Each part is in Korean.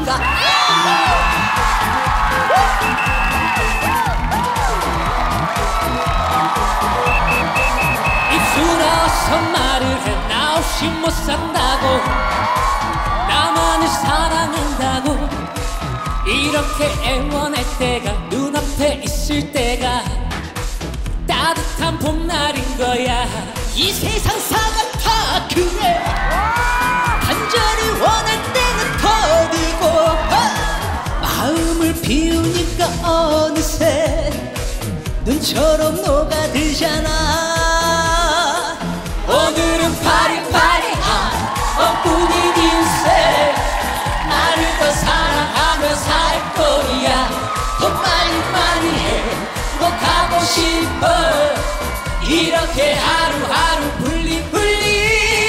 말인가. 입술어서 말을 해. 나 없이 못 산다고, 나만을 사랑한다고. 이렇게 애원할 때가 눈앞에 있을 때가 따뜻한 봄날인 거야. 이 세상 사가 다 그래. 간절히 원할 때는 더디고 마음을 비우니까 어느새 눈처럼 녹아들잖아. 오늘은 파리파리한 뻔뿐인 인생, 나를 더 사랑하며 살 거야. 더 많이 행복하고 싶어. 이렇게 하루하루 블링블링.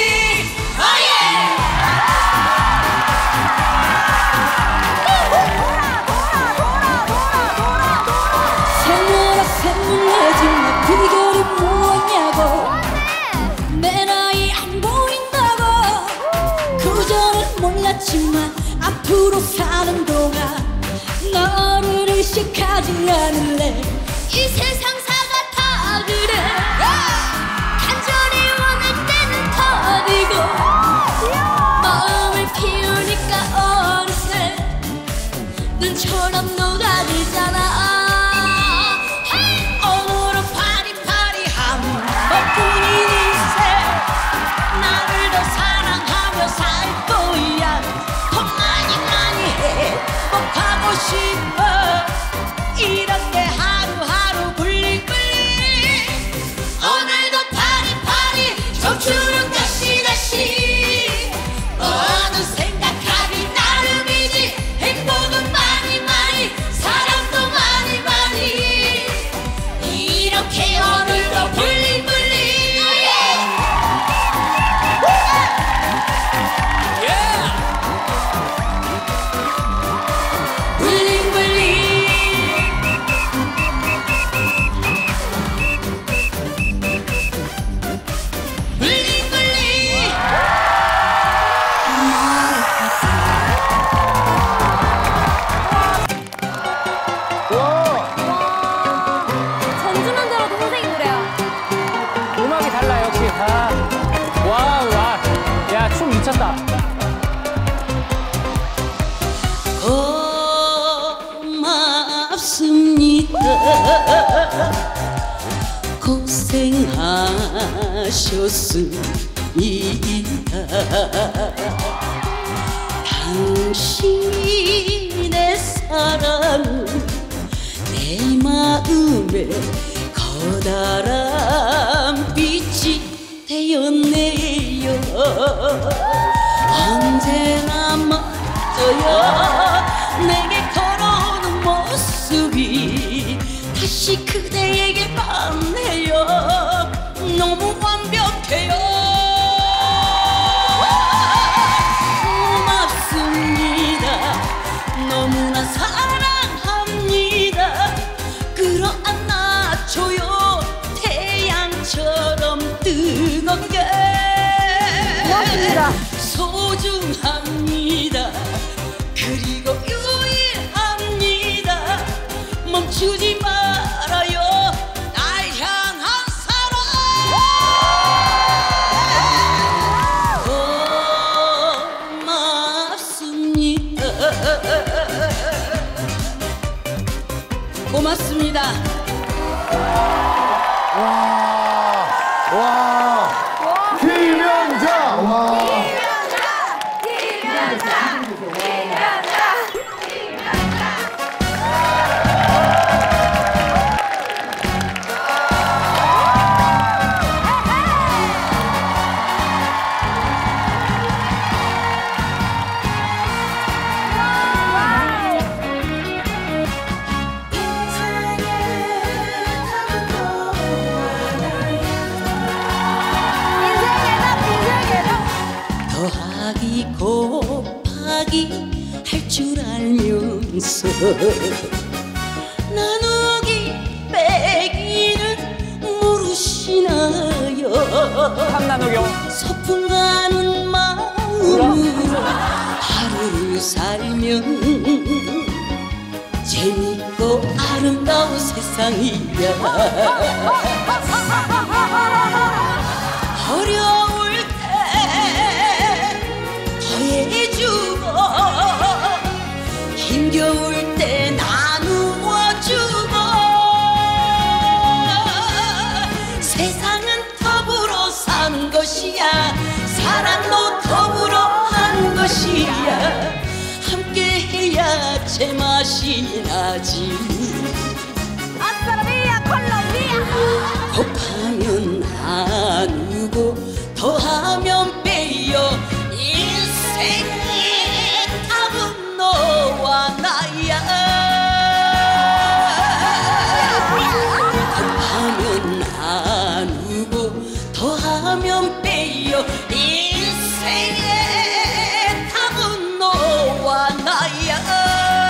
샘물해지는 비결이 뭐냐고. 내 나이 안 보인다고. 그전엔 몰랐지만 앞으로 사는 동안 너를 의식하지 않을래. 이 세상 사가 다 그래. 간절히 원할 때는 더디고 마음을 피우니까 어느새 눈처럼 녹아들잖아. 오늘은 파리파리함 뻔뿐인 인생, 나를 더 사랑하며 살 거야. 더 많이 행복하고 싶어. 이렇게 하루하루 블링블링. 오늘도 파리파리 청춘은 다시 너는 생각하기 나름이지. 행복은 많이 사랑도 많이 이렇게 오늘도 블링블링. 전주만 들어도 선생님 노래야. 음악이 달라 역시. 와우, 와. 야, 춤 미쳤다. 고맙습니다. 고생하셨습니다. 당신의 사랑은 내 마음에 커다란 빛이 되었네요. 언제나 멋져요. 내게 걸어오는 모습이 다시 그대에게 반해요. 너무 완벽해요. 고맙습니다. 너무나 사랑합니다. 끌어안아줘요. 태양처럼 뜨겁게. 고맙습니다. 소중합니다. 그리고 유일합니다. 멈추지 말아요. 날 향한 사랑. 고맙습니다. 고맙습니다. 와, 김연자. 와. 더하기 곱하기 할 줄 알면서 나누기 빼기는 모르시나요? 삼나누경. 소풍 가는 마음으로 하루를 하루 살면 재밌고 아름다운 세상이야. 어려울 때 더해주고 힘겨울 때 나누어주고 세상은 더불어 사는 것이야. 사랑도 더불어 하는 것이야. 함께해야 제맛이 나지. 아싸라비아 콜롬비아. 곱하면 나누고 더하면 빼요. 인생의 답은 너와 나야. 곱하면 나누고 더하면 빼요. 인생의 답은 너와 나야.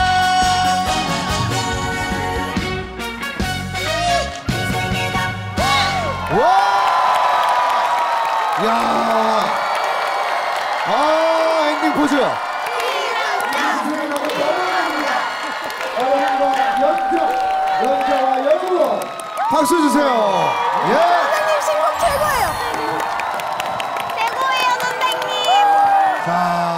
와! 야! 아, 엔딩 포즈. 연자와 연으로 박수 주세요. 예. 선생님 신곡 최고예요. 최고예요 선생님. 자.